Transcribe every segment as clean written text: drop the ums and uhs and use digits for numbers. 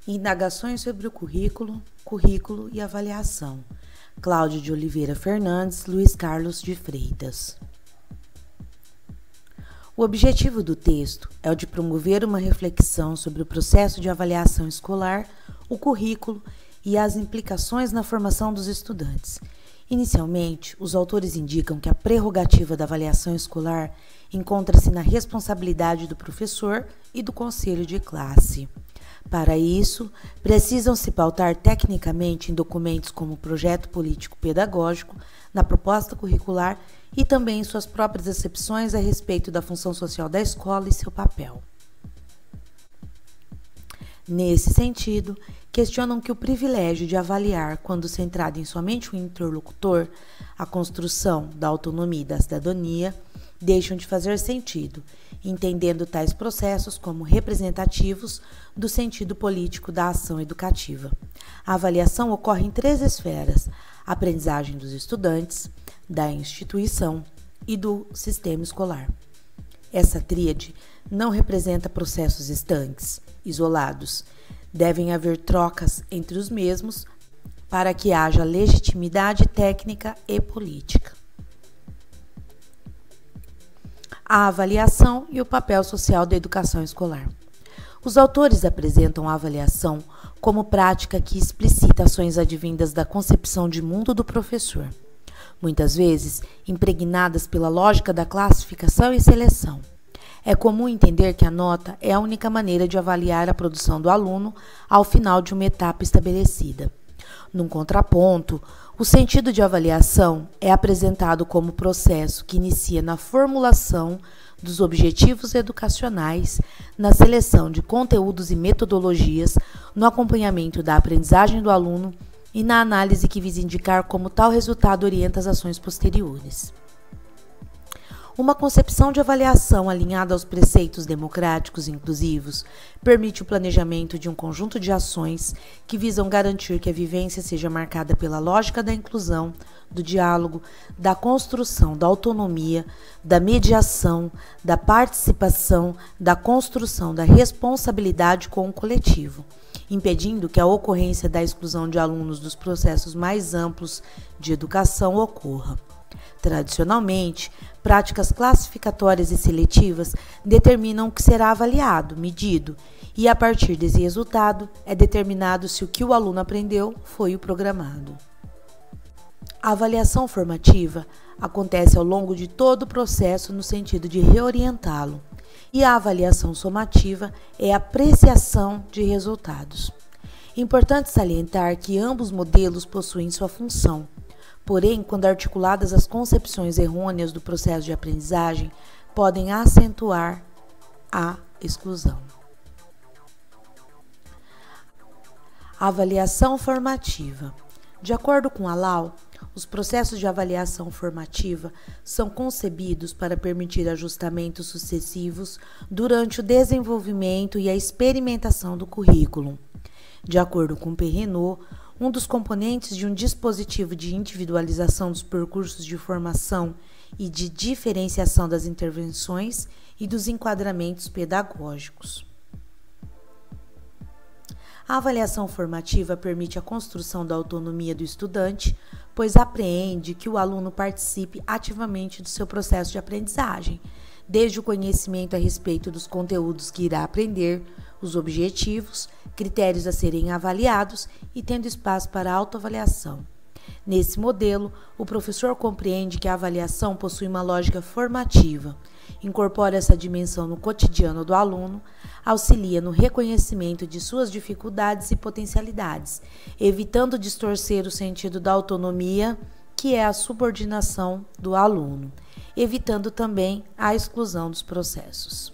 Indagações sobre o currículo e avaliação. Cláudio de Oliveira Fernandes, Luiz Carlos de Freitas. O objetivo do texto é o de promover uma reflexão sobre o processo de avaliação escolar, o currículo e as implicações na formação dos estudantes. Inicialmente, os autores indicam que a prerrogativa da avaliação escolar encontra-se na responsabilidade do professor e do conselho de classe. Para isso, precisam se pautar tecnicamente em documentos como o projeto político-pedagógico, na proposta curricular e também em suas próprias acepções a respeito da função social da escola e seu papel. Nesse sentido, questionam que o privilégio de avaliar, quando centrado em somente o interlocutor, a construção da autonomia e da cidadania, deixam de fazer sentido, entendendo tais processos como representativos do sentido político da ação educativa. A avaliação ocorre em 3 esferas: a aprendizagem dos estudantes, da instituição e do sistema escolar. Essa tríade não representa processos estanques, isolados. Devem haver trocas entre os mesmos para que haja legitimidade técnica e política. A avaliação e o papel social da educação escolar. Os autores apresentam a avaliação como prática que explicita ações advindas da concepção de mundo do professor, muitas vezes impregnadas pela lógica da classificação e seleção. É comum entender que a nota é a única maneira de avaliar a produção do aluno ao final de uma etapa estabelecida. Num contraponto, o sentido de avaliação é apresentado como processo que inicia na formulação dos objetivos educacionais, na seleção de conteúdos e metodologias, no acompanhamento da aprendizagem do aluno e na análise que visa indicar como tal resultado orienta as ações posteriores. Uma concepção de avaliação alinhada aos preceitos democráticos e inclusivos permite o planejamento de um conjunto de ações que visam garantir que a vivência seja marcada pela lógica da inclusão, do diálogo, da construção da autonomia, da mediação, da participação, da construção da responsabilidade com o coletivo, impedindo que a ocorrência da exclusão de alunos dos processos mais amplos de educação ocorra. Tradicionalmente, práticas classificatórias e seletivas determinam o que será avaliado, medido, e a partir desse resultado é determinado se o que o aluno aprendeu foi o programado. A avaliação formativa acontece ao longo de todo o processo no sentido de reorientá-lo, e a avaliação somativa é a apreciação de resultados. Importante salientar que ambos modelos possuem sua função. Porém, quando articuladas as concepções errôneas do processo de aprendizagem, podem acentuar a exclusão. A avaliação formativa. De acordo com a Lau, os processos de avaliação formativa são concebidos para permitir ajustamentos sucessivos durante o desenvolvimento e a experimentação do currículo. De acordo com Perrenot, um dos componentes de um dispositivo de individualização dos percursos de formação e de diferenciação das intervenções e dos enquadramentos pedagógicos. A avaliação formativa permite a construção da autonomia do estudante, pois apreende que o aluno participe ativamente do seu processo de aprendizagem, desde o conhecimento a respeito dos conteúdos que irá aprender, os objetivos, critérios a serem avaliados e tendo espaço para autoavaliação. Nesse modelo, o professor compreende que a avaliação possui uma lógica formativa, incorpora essa dimensão no cotidiano do aluno, auxilia no reconhecimento de suas dificuldades e potencialidades, evitando distorcer o sentido da autonomia, que é a subordinação do aluno, evitando também a exclusão dos processos.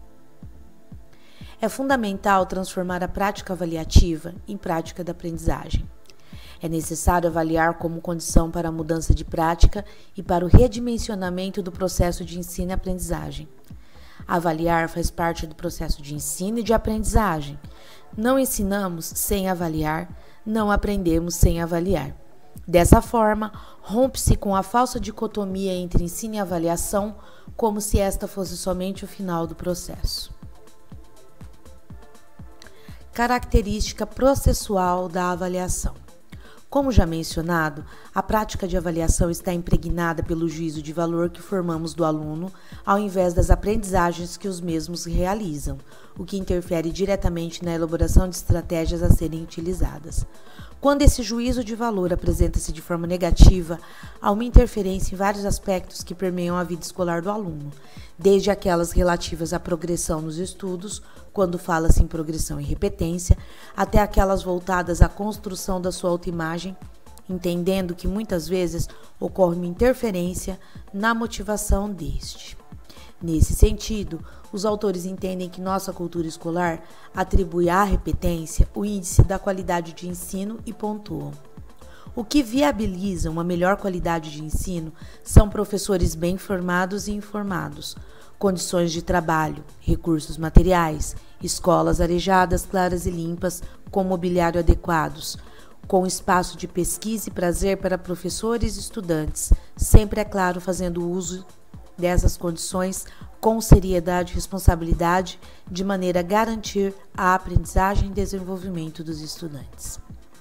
É fundamental transformar a prática avaliativa em prática da aprendizagem. É necessário avaliar como condição para a mudança de prática e para o redimensionamento do processo de ensino e aprendizagem. Avaliar faz parte do processo de ensino e de aprendizagem. Não ensinamos sem avaliar, não aprendemos sem avaliar. Dessa forma, rompe-se com a falsa dicotomia entre ensino e avaliação, como se esta fosse somente o final do processo. Característica processual da avaliação. Como já mencionado, a prática de avaliação está impregnada pelo juízo de valor que formamos do aluno, ao invés das aprendizagens que os mesmos realizam, o que interfere diretamente na elaboração de estratégias a serem utilizadas. Quando esse juízo de valor apresenta-se de forma negativa, há uma interferência em vários aspectos que permeiam a vida escolar do aluno, desde aquelas relativas à progressão nos estudos, quando fala-se em progressão e repetência, até aquelas voltadas à construção da sua autoimagem, entendendo que muitas vezes ocorre uma interferência na motivação deste. Nesse sentido, os autores entendem que nossa cultura escolar atribui à repetência o índice da qualidade de ensino e pontuam. O que viabiliza uma melhor qualidade de ensino são professores bem formados e informados, condições de trabalho, recursos materiais, escolas arejadas, claras e limpas, com mobiliário adequados, com espaço de pesquisa e prazer para professores e estudantes, sempre, é claro, fazendo uso dessas condições com seriedade e responsabilidade, de maneira a garantir a aprendizagem e desenvolvimento dos estudantes.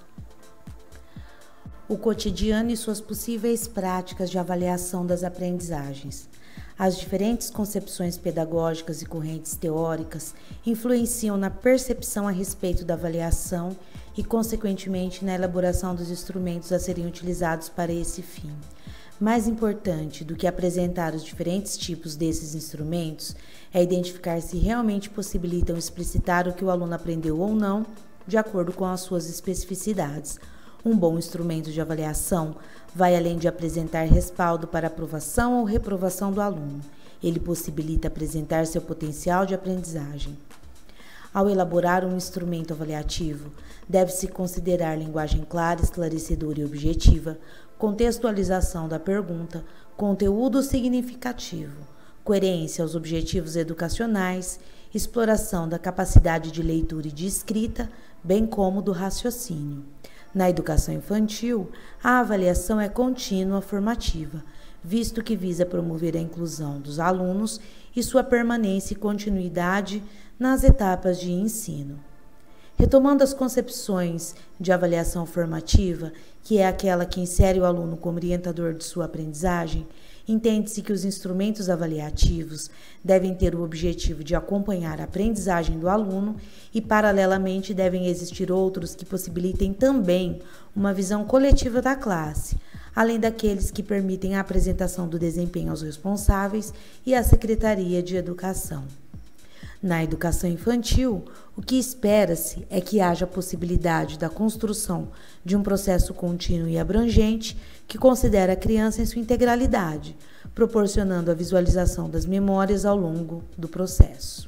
O cotidiano e suas possíveis práticas de avaliação das aprendizagens. As diferentes concepções pedagógicas e correntes teóricas influenciam na percepção a respeito da avaliação e, consequentemente, na elaboração dos instrumentos a serem utilizados para esse fim. Mais importante do que apresentar os diferentes tipos desses instrumentos é identificar se realmente possibilitam explicitar o que o aluno aprendeu ou não, de acordo com as suas especificidades. Um bom instrumento de avaliação vai além de apresentar respaldo para aprovação ou reprovação do aluno. Ele possibilita apresentar seu potencial de aprendizagem. Ao elaborar um instrumento avaliativo, deve-se considerar linguagem clara, esclarecedora e objetiva, contextualização da pergunta, conteúdo significativo, coerência aos objetivos educacionais, exploração da capacidade de leitura e de escrita, bem como do raciocínio. Na educação infantil, a avaliação é contínua formativa, visto que visa promover a inclusão dos alunos e sua permanência e continuidade nas etapas de ensino. Retomando as concepções de avaliação formativa, que é aquela que insere o aluno como orientador de sua aprendizagem, entende-se que os instrumentos avaliativos devem ter o objetivo de acompanhar a aprendizagem do aluno e, paralelamente, devem existir outros que possibilitem também uma visão coletiva da classe, além daqueles que permitem a apresentação do desempenho aos responsáveis e à Secretaria de Educação. Na educação infantil, o que espera-se é que haja a possibilidade da construção de um processo contínuo e abrangente que considera a criança em sua integralidade, proporcionando a visualização das memórias ao longo do processo.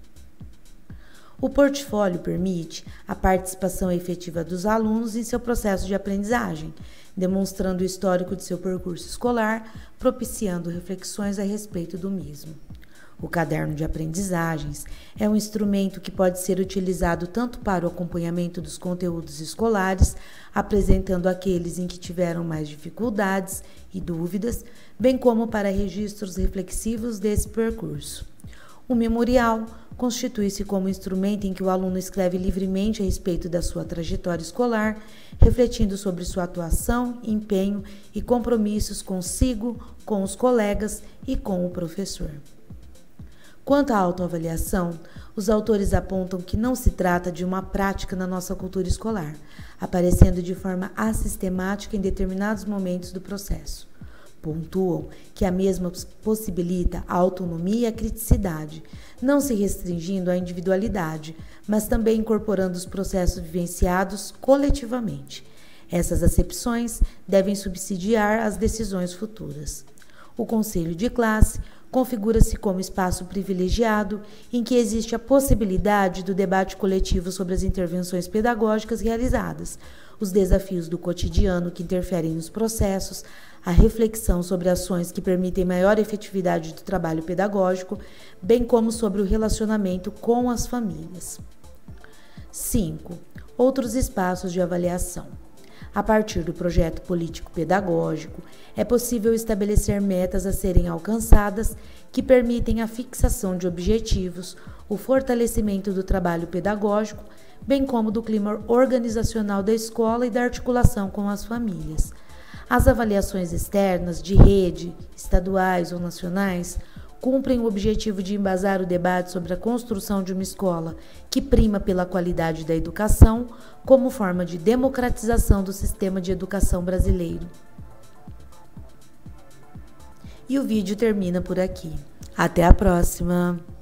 O portfólio permite a participação efetiva dos alunos em seu processo de aprendizagem, demonstrando o histórico de seu percurso escolar, propiciando reflexões a respeito do mesmo. O caderno de aprendizagens é um instrumento que pode ser utilizado tanto para o acompanhamento dos conteúdos escolares, apresentando aqueles em que tiveram mais dificuldades e dúvidas, bem como para registros reflexivos desse percurso. O memorial constitui-se como instrumento em que o aluno escreve livremente a respeito da sua trajetória escolar, refletindo sobre sua atuação, empenho e compromissos consigo, com os colegas e com o professor. Quanto à autoavaliação, os autores apontam que não se trata de uma prática na nossa cultura escolar, aparecendo de forma assistemática em determinados momentos do processo. Pontuam que a mesma possibilita a autonomia e a criticidade, não se restringindo à individualidade, mas também incorporando os processos vivenciados coletivamente. Essas acepções devem subsidiar as decisões futuras. O conselho de classe configura-se como espaço privilegiado em que existe a possibilidade do debate coletivo sobre as intervenções pedagógicas realizadas, os desafios do cotidiano que interferem nos processos, a reflexão sobre ações que permitem maior efetividade do trabalho pedagógico, bem como sobre o relacionamento com as famílias. 5. Outros espaços de avaliação. A partir do projeto político-pedagógico, é possível estabelecer metas a serem alcançadas que permitem a fixação de objetivos, o fortalecimento do trabalho pedagógico, bem como do clima organizacional da escola e da articulação com as famílias. As avaliações externas, de rede, estaduais ou nacionais, cumprem o objetivo de embasar o debate sobre a construção de uma escola que prima pela qualidade da educação como forma de democratização do sistema de educação brasileiro. E o vídeo termina por aqui. Até a próxima!